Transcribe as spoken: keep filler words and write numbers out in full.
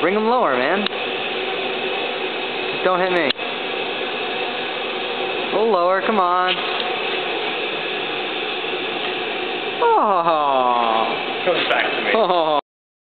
Bring them lower, man. Just don't hit me. A little lower, come on. Oh. Comes back to me. Oh.